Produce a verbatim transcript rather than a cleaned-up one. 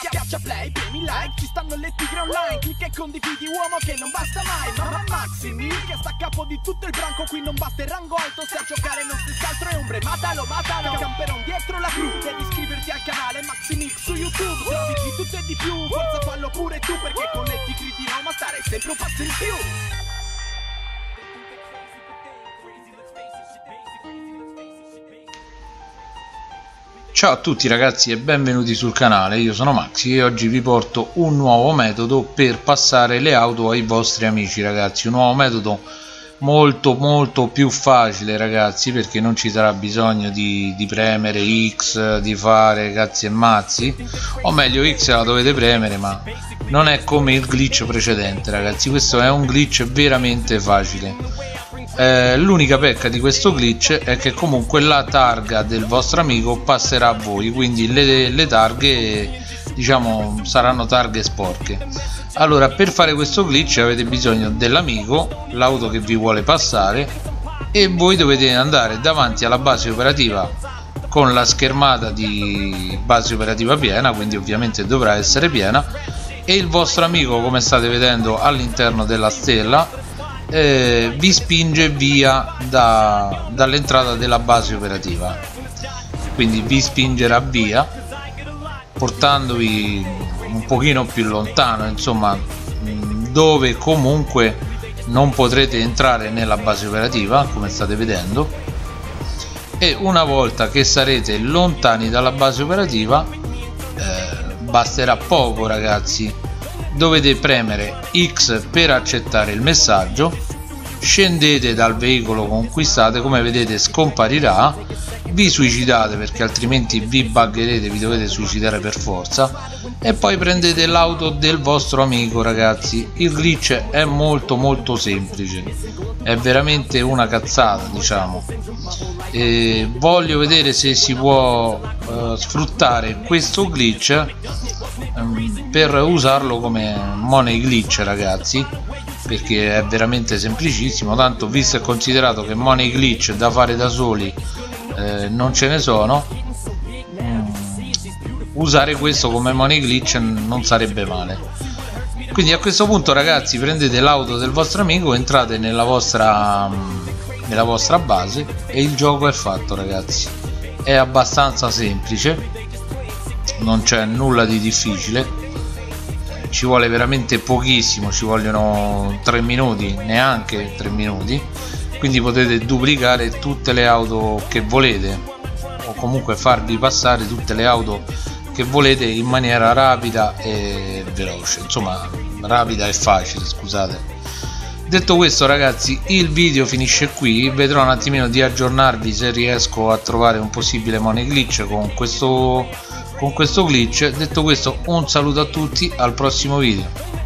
Schiaccia play, premi like, ci stanno le tigre online. Clicca e condividi, uomo che non basta mai. Ma Maximil che sta a capo di tutto il branco. Qui non basta il rango alto, se a giocare non si scaltro e ombre. Matalo, matalo, camperon dietro la cru. Devi iscriverti al canale Maximil su YouTube. Trovi di tutto e di più, forza fallo pure tu. Perché con le tigre di Roma starei sempre un passo in più. Ciao a tutti ragazzi e benvenuti sul canale, io sono Maxi e oggi vi porto un nuovo metodo per passare le auto ai vostri amici ragazzi. Un nuovo metodo molto molto più facile ragazzi, perché non ci sarà bisogno di, di premere X, di fare cazzi e mazzi, o meglio X la dovete premere, ma non è come il glitch precedente ragazzi. Questo è un glitch veramente facile. Eh, l'unica pecca di questo glitch è che comunque la targa del vostro amico passerà a voi, quindi le, le targhe diciamo saranno targhe sporche. Allora, per fare questo glitch avete bisogno dell'amico, l'auto che vi vuole passare, e voi dovete andare davanti alla base operativa con la schermata di base operativa piena, quindi ovviamente dovrà essere piena, e il vostro amico, come state vedendo all'interno della stella, Eh, vi spinge via da, dall'entrata della base operativa, quindi vi spingerà via portandovi un pochino più lontano, insomma dove comunque non potrete entrare nella base operativa, come state vedendo. E una volta che sarete lontani dalla base operativa eh, basterà poco ragazzi. Dovete premere X per accettare il messaggio, scendete dal veicolo conquistate, come vedete scomparirà, vi suicidate perché altrimenti vi buggerete, vi dovete suicidare per forza, e poi prendete l'auto del vostro amico ragazzi. Il glitch è molto molto semplice, è veramente una cazzata diciamo. E voglio vedere se si può uh, sfruttare questo glitch um, per usarlo come money glitch ragazzi, perché è veramente semplicissimo. Tanto, visto e considerato che money glitch da fare da soli eh, non ce ne sono, um, usare questo come money glitch non sarebbe male. Quindi a questo punto ragazzi prendete l'auto del vostro amico, entrate nella vostra nella vostra base e il gioco è fatto ragazzi. È abbastanza semplice, non c'è nulla di difficile, ci vuole veramente pochissimo, ci vogliono tre minuti, neanche tre minuti, quindi potete duplicare tutte le auto che volete, o comunque farvi passare tutte le auto che volete in maniera rapida e veloce, insomma rapida e facile, scusate. Detto questo ragazzi, il video finisce qui, vedrò un attimino di aggiornarvi se riesco a trovare un possibile money glitch con questo, con questo glitch. Detto questo, un saluto a tutti, al prossimo video.